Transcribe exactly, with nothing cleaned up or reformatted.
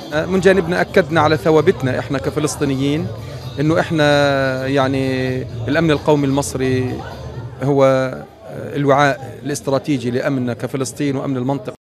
من جانبنا أكدنا على ثوابتنا إحنا كفلسطينيين، إنه إحنا يعني الأمن القومي المصري هو الوعاء الاستراتيجي لأمننا كفلسطين وأمن المنطقة.